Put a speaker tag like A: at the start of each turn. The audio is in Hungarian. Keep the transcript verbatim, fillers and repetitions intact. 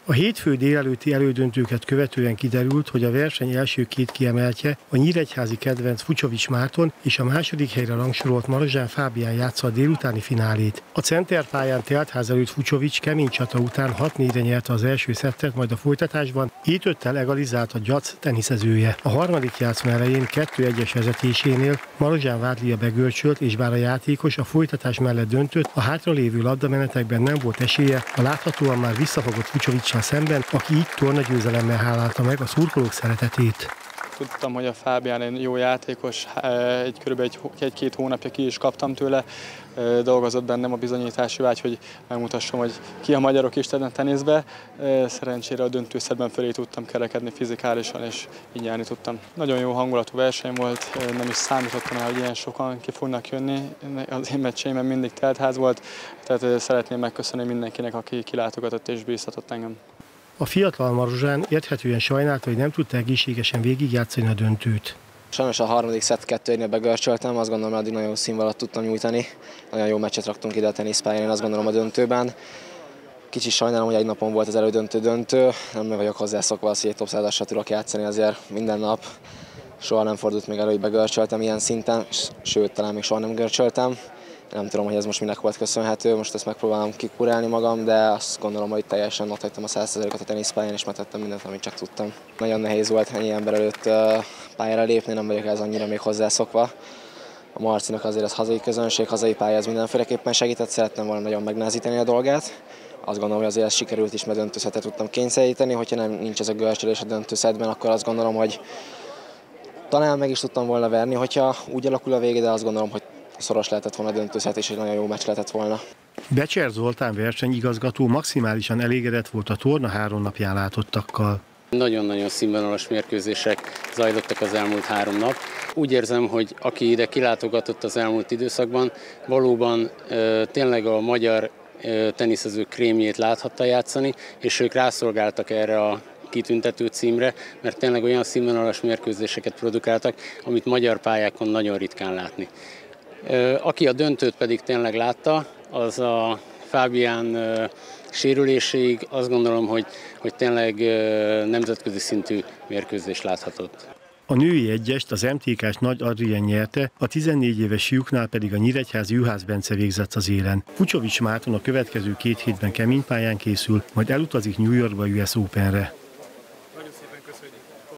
A: A hétfő délelőtti elődöntőket követően kiderült, hogy a verseny első két kiemeltje, a nyíregyházi kedvenc Fucsovics Márton és a második helyre rangsorolt Marozsán Fábián játsza a délutáni finálét. A centerpályán teltház előtt Fucsovics kemény csata után hat négyre nyerte az első szettet, majd a folytatásban hét öttel egalizált a Gyac teniszezője. A harmadik játszma elején kettő egyes vezetésénél Marozsán Vádlia begörcsölt, és bár a játékos a folytatás mellett döntött, a hátralévő labdamenetekben nem volt esélye, a láthatóan már visszafogott Fucsovics szemben, aki így tornagyőzelemmel hálálta meg a szurkolók szeretetét.
B: Tudtam, hogy a Fábián egy jó játékos, egy körülbelül egy-két egy hónapja ki is kaptam tőle, dolgozott bennem a bizonyítási vágy, hogy megmutassam, hogy ki a magyarok Isten teniszbe. Szerencsére a döntőszedben fölé tudtam kerekedni fizikálisan, és így nyerni tudtam. Nagyon jó hangulatú verseny volt, nem is számítottam el, hogy ilyen sokan ki fognak jönni. Az én meccseimben mindig teltház volt, tehát szeretném megköszönni mindenkinek, aki kilátogatott és bíztatott engem.
A: A fiatal Marozsán érthetően sajnálta, hogy nem tudta egészségesen végigjátszani a döntőt.
C: Sajnos a harmadik szett kettő egynél begörcsöltem, azt gondolom, hogy addig nagyon jó színvonalat tudtam nyújtani. Nagyon jó meccset raktunk ide a teniszpályán, én azt gondolom a döntőben. Kicsit sajnálom, hogy egy napon volt az elődöntő döntő, nem vagyok hozzászokva az, hogy egy top százasra tudok játszani azért minden nap. Soha nem fordult még elő, hogy begörcsöltem ilyen szinten, sőt, talán még soha nem görcsöltem. Nem tudom, hogy ez most minek volt köszönhető, most ezt megpróbálom kikurálni magam, de azt gondolom, hogy teljesen ott hagytam a száz százalékot a teniszpályán, és megtettem mindent, amit csak tudtam. Nagyon nehéz volt ennyi ember előtt pályára lépni, nem vagyok ez annyira még hozzászokva. A Marcinak azért az hazai közönség, hazai pálya, ez mindenféleképpen segített, szerettem volna nagyon megnehezíteni a dolgát. Azt gondolom, hogy azért ez sikerült is, mert döntőszetet tudtam kényszeríteni, hogyha nem nincs ez a görcsölés a döntőszetben, akkor azt gondolom, hogy talán meg is tudtam volna verni, hogyha úgy alakul a vége, de azt gondolom, hogy szoros lehetett volna a döntőszett, és egy nagyon jó meccs lehetett volna.
A: Becser Zoltán versenyigazgató maximálisan elégedett volt a torna három napján látottakkal.
D: Nagyon-nagyon színvonalas mérkőzések zajlottak az elmúlt három nap. Úgy érzem, hogy aki ide kilátogatott az elmúlt időszakban, valóban e, tényleg a magyar e, teniszezők krémjét láthatta játszani, és ők rászolgáltak erre a kitüntető címre, mert tényleg olyan színvonalas mérkőzéseket produkáltak, amit magyar pályákon nagyon ritkán látni. Aki a döntőt pedig tényleg látta, az a Fábián sérüléséig azt gondolom, hogy, hogy tényleg nemzetközi szintű mérkőzés láthatott.
A: A női egyest az em té ká-s Nagy Adrien nyerte, a tizennégy éves fiúknál pedig a nyíregyházi Juhász Bence végzett az élen. Fucsovics Márton a következő két hétben kemény pályán készül, majd elutazik New Yorkba U S Openre.